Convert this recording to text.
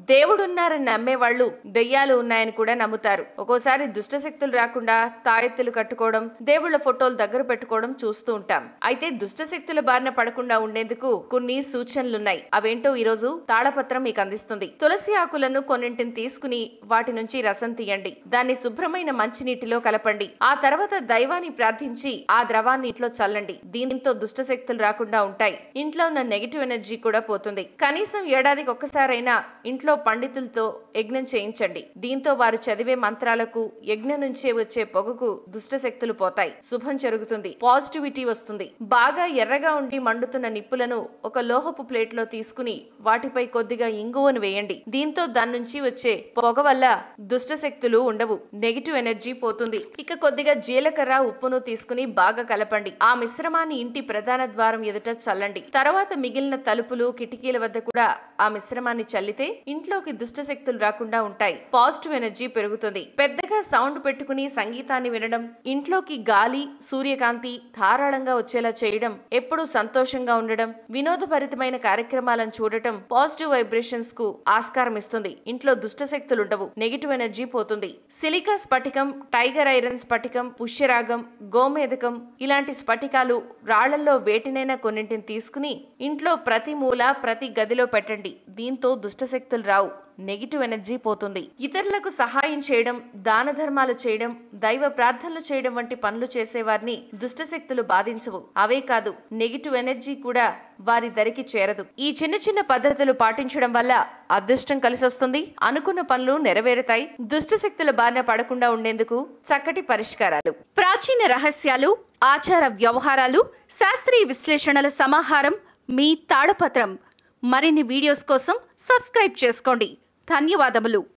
దేవుడున్నారని నమ్మేవాళ్లు దెయ్యాలు ఉన్నాయని కూడా నమ్ముతారు. ఒక్కోసారి దుష్ట శక్తులు రాకుండా తాయెత్తులు కట్టుకోవడం, దేవుళ్ల ఫోటోలు దగ్గర పెట్టుకోవడం చూస్తూ ఉంటాం. అయితే దుష్ట శక్తుల బారిన పడకుండా ఉండేందుకు కొన్ని సూచనలున్నాయి. అవేంటో ఈ రోజు తాళపత్రం మీకు అందిస్తుంది. తులసి ఆకులను కొన్నింటిని తీసుకుని వాటి నుంచి రసం తీయండి. దాన్ని శుభ్రమైన మంచినీటిలో కలపండి. ఆ తర్వాత దైవాన్ని ప్రార్థించి ఆ ద్రవాన్ని ఇంట్లో చల్లండి. దీంతో దుష్ట శక్తులు రాకుండా ఉంటాయి. ఇంట్లో ఉన్న నెగిటివ్ ఎనర్జీ కూడా పోతుంది. కనీసం ఏడాదికి ఒక్కసారైనా ఇంట్లో పండితులతో యజ్ఞం చేయించండి. దీంతో వారు చదివే మంత్రాలకు, యజ్ఞం నుంచే వచ్చే పొగకు దుష్ట శక్తులు పోతాయి. శుభం జరుగుతుంది, పాజిటివిటీ వస్తుంది. బాగా ఎర్రగా ఉండి మండుతున్న నిప్పులను ఒక లోహపు ప్లేట్ లో తీసుకుని వాటిపై కొద్దిగా ఇంగువను వేయండి. దీంతో దాని నుంచి వచ్చే పొగ వల్ల దుష్ట శక్తులు ఉండవు, నెగిటివ్ ఎనర్జీ పోతుంది. ఇక కొద్దిగా జీలకర్ర, ఉప్పును తీసుకుని బాగా కలపండి. ఆ మిశ్రమాన్ని ఇంటి ప్రధాన ద్వారం ఎదుట చల్లండి. తర్వాత మిగిలిన తలుపులు, కిటికీల వద్ద కూడా ఆ మిశ్రమాన్ని చల్లితే ఇంట్లోకి దుష్ట శక్తులు రాకుండా ఉంటాయి. పాజిటివ్ ఎనర్జీ పెరుగుతుంది. పెద్దగా సౌండ్ పెట్టుకుని సంగీతాన్ని వినడం, ఇంట్లోకి గాలి, సూర్యకాంతి ధారాళంగా వచ్చేలా చేయడం, ఎప్పుడూ సంతోషంగా ఉండడం, వినోదభరితమైన కార్యక్రమాలను చూడటం పాజిటివ్ వైబ్రేషన్స్ కు ఆస్కారం ఇస్తుంది. ఇంట్లో దుష్ట శక్తులుండవు, నెగిటివ్ ఎనర్జీ పోతుంది. సిలికా స్ఫటికం, టైగర్ ఐరన్ స్ఫటికం, పుష్యరాగం, గోమేదకం ఇలాంటి స్ఫటికాలు రాళ్లలో వేటినైనా కొన్నింటిని తీసుకుని ఇంట్లో ప్రతి మూల, ప్రతి గదిలో పెట్టండి. దీంతో దుష్ట శక్తులు రావు, నెగిటివ్ ఎనర్జీ పోతుంది. ఇతరులకు సహాయం చేయడం, దాన ధర్మాలు చేయడం, దైవ ప్రార్థనలు చేయడం వంటి పనులు చేసేవారిని దుష్ట శక్తులు బాధించవు. అవే కాదు, నెగిటివ్ ఎనర్జీ కూడా వారి దరికి చేరదు. ఈ చిన్న చిన్న పద్ధతులు పాటించడం వల్ల అదృష్టం కలిసొస్తుంది, అనుకున్న పనులు నెరవేరుతాయి. దుష్ట శక్తుల బారిన పడకుండా ఉండేందుకు చక్కటి పరిష్కారాలు. ప్రాచీన రహస్యాలు, ఆచార వ్యవహారాలు, శాస్త్రీయ విశ్లేషణల సమాహారం మీ తాళపత్రం. మరిన్ని వీడియోస్ కోసం సబ్స్క్రైబ్ చేసుకోండి. ధన్యవాదములు.